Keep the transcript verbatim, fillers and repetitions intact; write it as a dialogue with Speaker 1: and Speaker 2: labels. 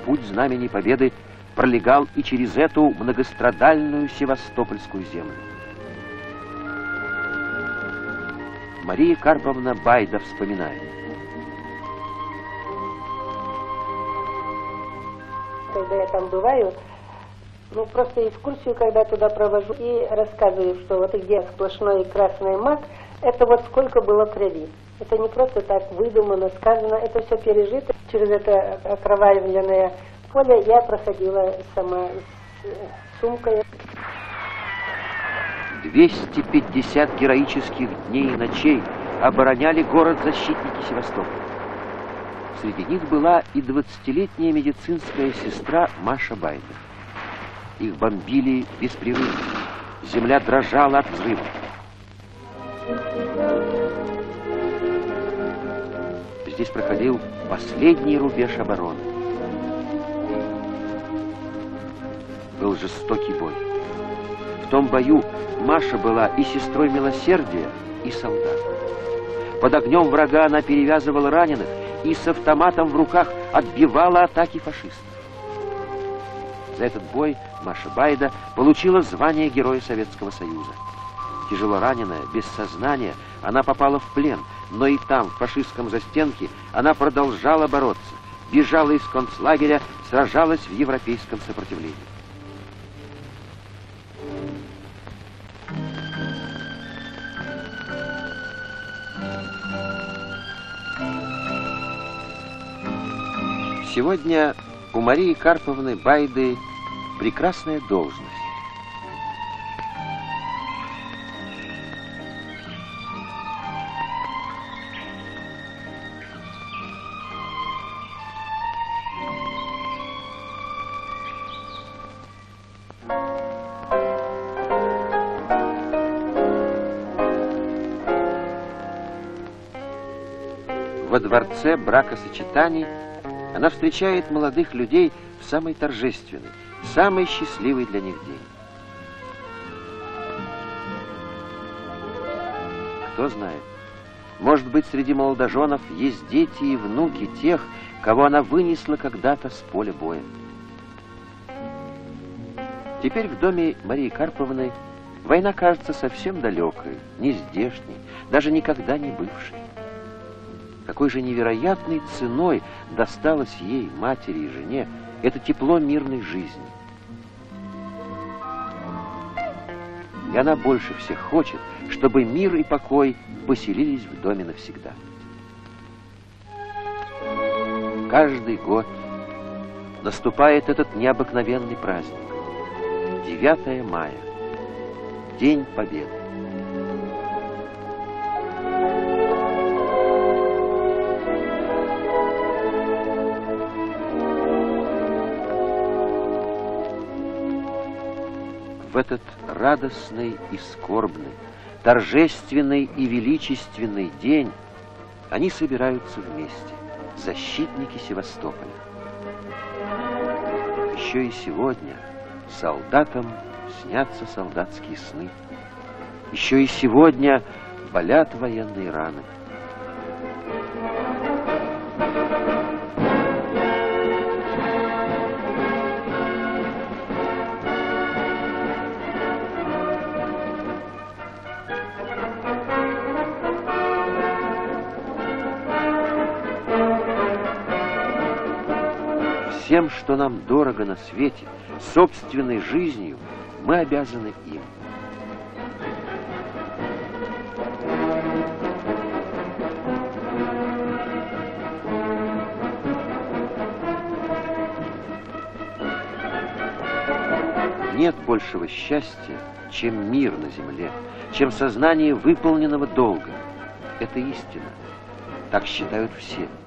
Speaker 1: путь Знамени Победы пролегал и через эту многострадальную севастопольскую землю. Мария Карповна Байда вспоминает.
Speaker 2: Когда я там бываю, ну просто экскурсию, когда туда провожу, и рассказываю, что вот где сплошной красный мак, это вот сколько было крови. Это не просто так выдумано, сказано, это все пережито. Через это окровавленное поле я проходила сама с сумкой.
Speaker 1: двести пятьдесят героических дней и ночей обороняли город защитники Севастополя. Среди них была и двадцатилетняя медицинская сестра Маша Байда. Их бомбили беспрерывно. Земля дрожала от взрывов. Здесь проходил последний рубеж обороны. Был жестокий бой. В том бою Маша была и сестрой милосердия, и солдатом. Под огнем врага она перевязывала раненых и с автоматом в руках отбивала атаки фашистов. За этот бой Маша Байда получила звание Героя Советского Союза. Тяжело раненая, без сознания, она попала в плен, но и там, в фашистском застенке, она продолжала бороться, бежала из концлагеря, сражалась в европейском сопротивлении. Сегодня у Марии Карповны Байды прекрасная должность. Во дворце бракосочетаний она встречает молодых людей в самый торжественный, самый счастливый для них день. Кто знает, может быть, среди молодоженов есть дети и внуки тех, кого она вынесла когда-то с поля боя. Теперь в доме Марии Карповны война кажется совсем далекой, нездешней, даже никогда не бывшей. Какой же невероятной ценой досталось ей, матери и жене, это тепло мирной жизни. И она больше всех хочет, чтобы мир и покой поселились в доме навсегда. Каждый год наступает этот необыкновенный праздник. девятое мая. День Победы. В этот радостный и скорбный, торжественный и величественный день они собираются вместе, защитники Севастополя. Еще и сегодня солдатам снятся солдатские сны. Еще и сегодня болят военные раны. Всем, что нам дорого на свете, собственной жизнью, мы обязаны им. Нет большего счастья, чем мир на земле, чем сознание выполненного долга. Это истина. Так считают все.